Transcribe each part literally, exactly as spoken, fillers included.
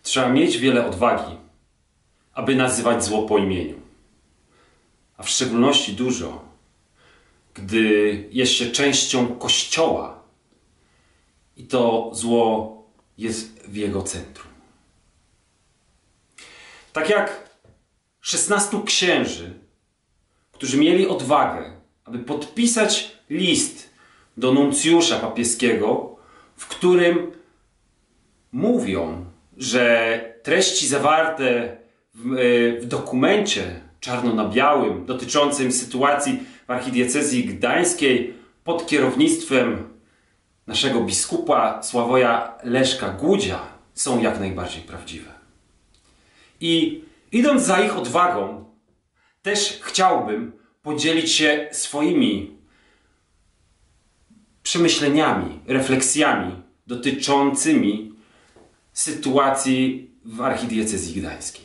Trzeba mieć wiele odwagi, aby nazywać zło po imieniu. A w szczególności dużo, gdy jest się częścią Kościoła i to zło jest w jego centrum. Tak jak szesnastu księży, którzy mieli odwagę, aby podpisać list do nuncjusza papieskiego, w którym mówią, że treści zawarte w, w dokumencie czarno na białym dotyczącym sytuacji w archidiecezji gdańskiej pod kierownictwem naszego biskupa Sławoja Leszka Gudzia są jak najbardziej prawdziwe. I idąc za ich odwagą, też chciałbym podzielić się swoimi przemyśleniami, refleksjami dotyczącymi sytuacji w archidiecezji gdańskiej.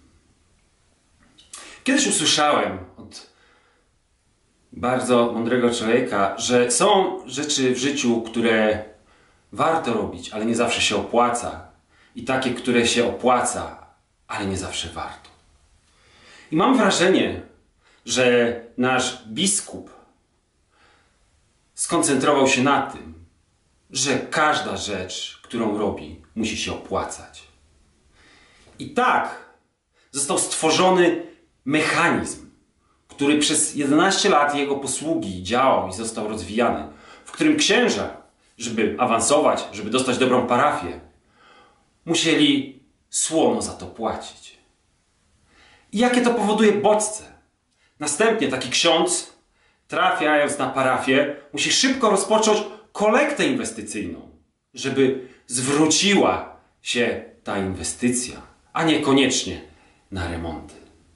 Kiedyś usłyszałem od bardzo mądrego człowieka, że są rzeczy w życiu, które warto robić, ale nie zawsze się opłaca. I takie, które się opłaca, ale nie zawsze warto. I mam wrażenie, że nasz biskup skoncentrował się na tym, że każda rzecz, którą robi, musi się opłacać. I tak został stworzony mechanizm, który przez jedenaście lat jego posługi działał i został rozwijany, w którym księża, żeby awansować, żeby dostać dobrą parafię, musieli słono za to płacić. I jakie to powoduje bodźce? Następnie taki ksiądz, trafiając na parafię, musi szybko rozpocząć kolektę inwestycyjną, żeby zwróciła się ta inwestycja, a niekoniecznie na remonty.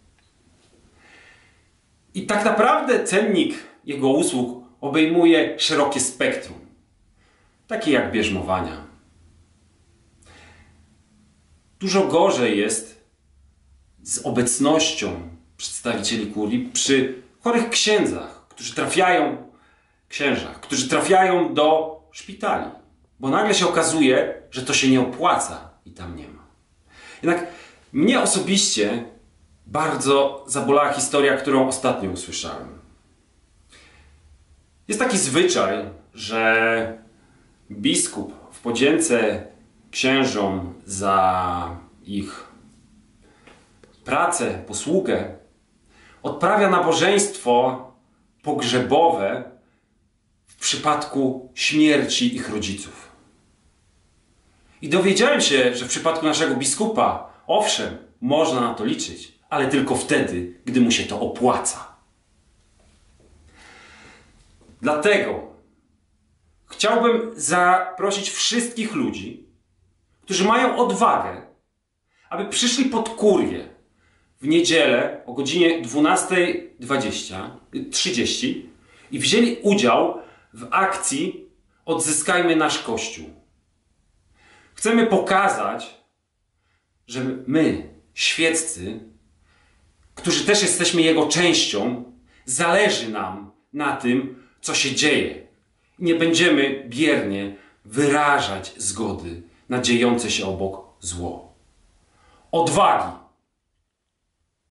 I tak naprawdę cennik jego usług obejmuje szerokie spektrum, takie jak bierzmowania. Dużo gorzej jest z obecnością przedstawicieli kurii przy chorych księdzach, którzy trafiają, księżach, którzy trafiają do szpitali, bo nagle się okazuje, że to się nie opłaca i tam nie ma. Jednak mnie osobiście bardzo zabolała historia, którą ostatnio usłyszałem. Jest taki zwyczaj, że biskup w podzięce księżom za ich pracę, posługę odprawia nabożeństwo pogrzebowe w przypadku śmierci ich rodziców. I dowiedziałem się, że w przypadku naszego biskupa, owszem, można na to liczyć, ale tylko wtedy, gdy mu się to opłaca. Dlatego chciałbym zaprosić wszystkich ludzi, którzy mają odwagę, aby przyszli pod kurię w niedzielę o godzinie dwunastej trzydzieści i wzięli udział w akcji Odzyskajmy nasz Kościół. Chcemy pokazać, że my, świeccy, którzy też jesteśmy Jego częścią, zależy nam na tym, co się dzieje. Nie będziemy biernie wyrażać zgody na dziejące się obok zło. Odwagi!